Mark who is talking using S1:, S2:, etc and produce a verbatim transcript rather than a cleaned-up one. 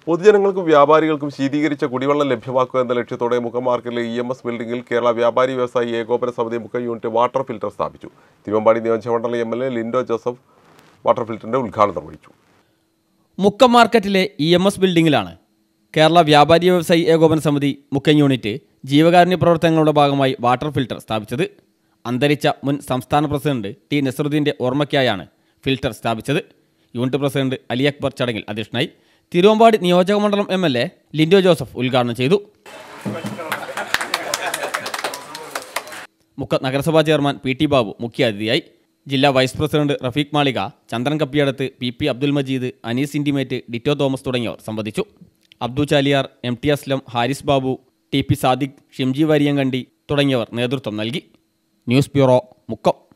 S1: പൊതുജനങ്ങൾക്കും വ്യാപാരികൾക്കും ശീതീകരിച്ച കുടിവെള്ളം ലഭ്യമാക്കുക എന്ന ലക്ഷ്യത്തോടെ മുക്കം മാർക്കറ്റിലെ ഇ എം എസ് ബിൽഡിംഗിൽ കേരള വ്യാപാരി വ്യവസായി ഏകോപന സമിതി മുക്കം യൂണിറ്റ് വാട്ടർ ഫിൽട്ടർ സ്ഥാപിച്ചു. തിരുവമ്പാടി നിയോജകമണ്ഡലം M L A Lindo Joseph water ഫിൽറ്ററിന്റെ ഉദ്ഘാടനം നിർവഹിച്ചു.
S2: മുക്കം മാർക്കറ്റിലെ ഇ എം എസ് ബിൽഡിംഗിലാണ് കേരള വ്യാപാരി വ്യവസായി ഏകോപന സമിതി മുക്കം യൂണിറ്റ് ജീവകാരുണ്യ പ്രവർത്തനങ്ങളുടെ ഭാഗമായി വാട്ടർ ഫിൽട്ടർ സ്ഥാപിച്ചത്. അന്തരിച്ച മുൻ സംസ്ഥാന പ്രസിഡന്റ് ടി നസറുദ്ദീന്റെ ഓർമ്മയ്ക്കായാണ് ഫിൽട്ടർ സ്ഥാപിച്ചത്. യൂണിറ്റ് പ്രസിഡന്റ് അലി അക്ബർ ചടങ്ങിൽ അധ്യക്ഷനായി. തിരുവമ്പാടി നിയോജകമണ്ഡലം M L A Lindo Joseph ഉദ്ഘാടനം ചെയ്തു. മുക്കം നഗരസഭാ ചെയർമാൻ പി ടി ബാബു മുഖ്യാതിഥിയായി. ജില്ലാ vice president Rafeeq Malika, Chandran Kappiyadath, P P Abdul Majeed, Anees intimate, Ditto Thomas തുടങ്ങിയവർ സംബന്ധിച്ചു. Abdu Chaliyar, M T Aslam, Haris Babu, T P Sadiq, Shimji Variyankandi തുടങ്ങിയവർ നേതൃത്വം നൽകി. News bureau, Mukkam.